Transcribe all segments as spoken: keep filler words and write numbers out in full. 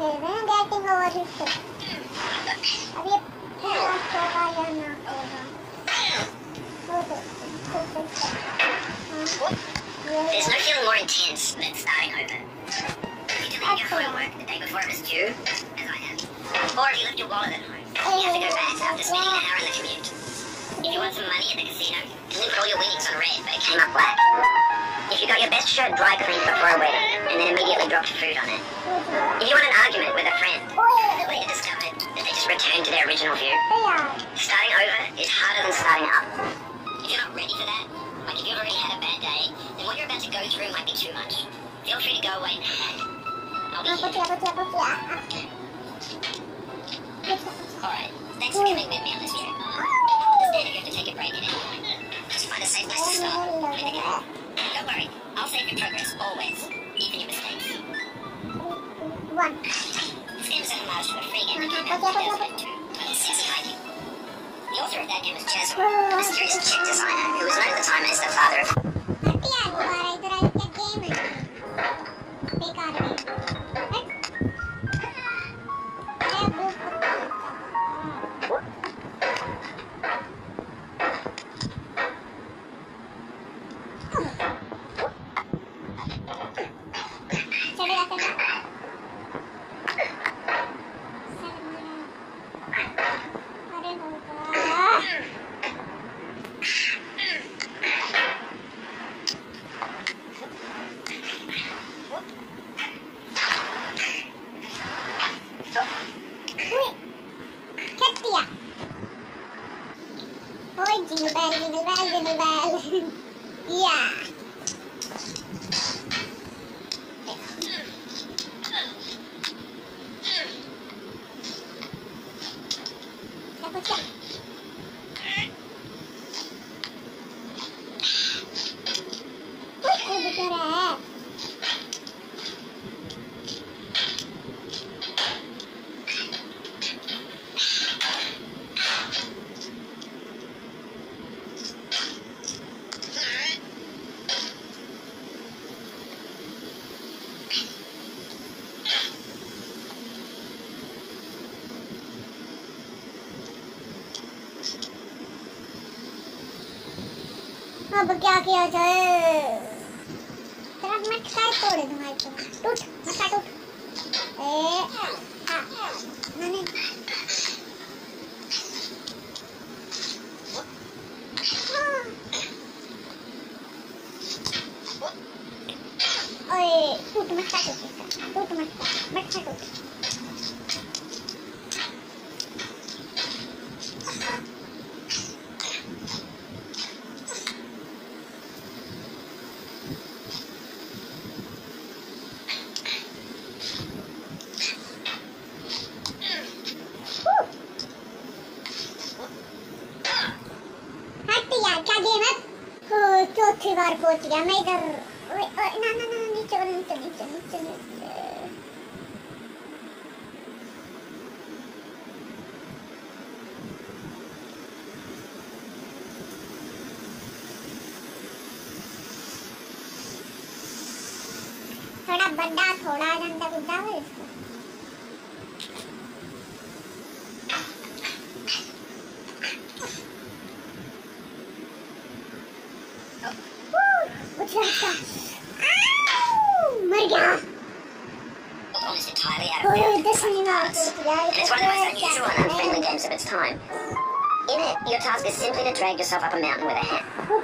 दे रहे हैं getting over hit. अब ये होगा या ना होगा। There's no feeling more intense than starting over. If you're doing your homework the day before it was due, as I have, or if you left your wallet at home, you have to go back after spending an hour in the commute. If you won some money at the casino, you didn't put all your winnings on red, but it came up black. If you got your best shirt dry cleaned before a wedding, and then immediately dropped food on it. If you won an argument with a friend, but later discovered that they just returned to their original view. Starting over is harder than starting up. If you're not ready for that, like if you've already had a bad day, then what you're about to go through might be too much. Feel free to go away mad. I'll be here. Alright, thanks for coming with me on this trip. Understand if you have to take a break at any point. Just find a safe place to stop. Win the game. Don't worry, I'll save your progress, always. Even your mistakes. One. This game is an homage to a free game that came out in two thousand two, titled Sexy Hiking. The author of that game was Jazzo, a mysterious chick designer who was known at the time as the father of... Jingle bell, jingle bell, jingle bell. Yeah. अब क्या किया जाए? तेरा मटका तोड़ दूँगा इसको। टूट, मटका टूट। ए, हाँ, मैंने। ओए, टूट मटका टूट, टूट मटका, मटका टूट। चौथी बार पहुंच गया मैं इधर। ना ना ना नीचे नीचे नीचे नीचे नीचे थोड़ा बड़ा थोड़ा गंदा गुद्दा है इसका। मर गया। Almost entirely out of bounds parts, and it's one of the most unusual and unfriendly games of its time. In it, your task is simply to drag yourself up a mountain with a hand.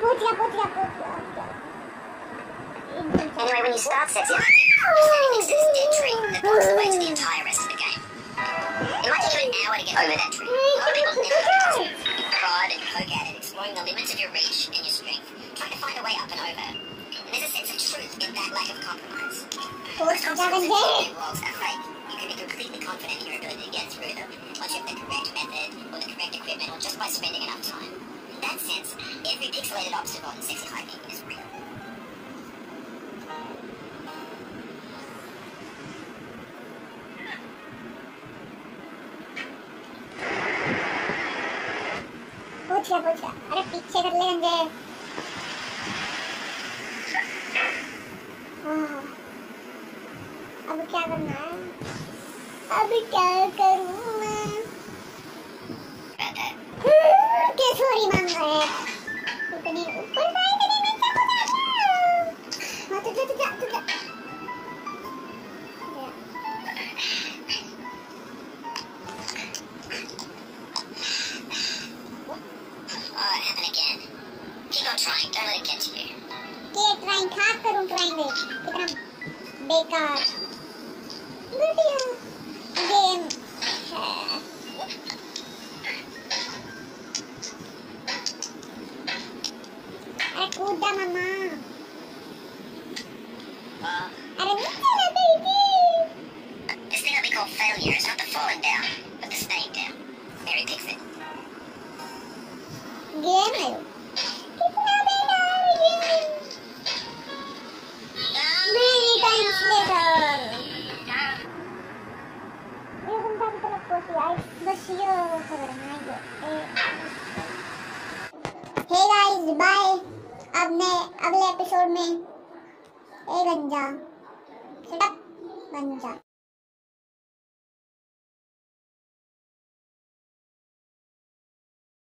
Anyway, when you start sexy, you're standing next to this dead tree that blocks the way to the entire rest of the game. It might take you an hour to get over that tree. A lot of people never get to it. You prod and poke at it, exploring the limits of your reach and your strength, trying to find a way up and over. And there's a sense of truth in that lack of compromise. Most obstacles in game walls are fake. You can be completely confident in your ability to get through them once you have the correct method or the correct equipment or just by spending enough time. In that sense, every pixelated obstacle in Sexy Hiking is real. पूछ क्या पूछ क्या? अरे पीछे कर ले गंजे। हाँ। अब क्या करना है? अब क्या करूं मैं? About that. क्या सॉरी मांग रहा है? इतने ऊपर जाए इतने नीचे को जाना। हाँ तो जा तो जा तो जा। Oh, it happened again. Keep on trying. Don't let it get to you. क्या ट्राइंग था करूं ट्राइंग में कितना बेकार घटिया गेम है। अरे कूदा मामा। Well, अरे नीचे ना बेटी। this thing that we call failure is not the falling down, but the staying down. Mary picks it. Game है कितना बेकार गेम। Many times later. ये बंदा की तरफ पहुंची आई बस ये खबर है ये। Hey guys, bye. अब मैं अगले एपिसोड में ए गंजा, शट अप गंजा।